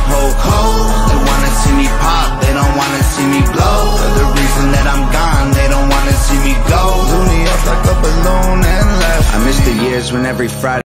hold cold. They wanna see me pop, they don't wanna see me blow. For the reason that I'm gone, they don't wanna see me go. Blew me up like a balloon and left. I miss the years when every Friday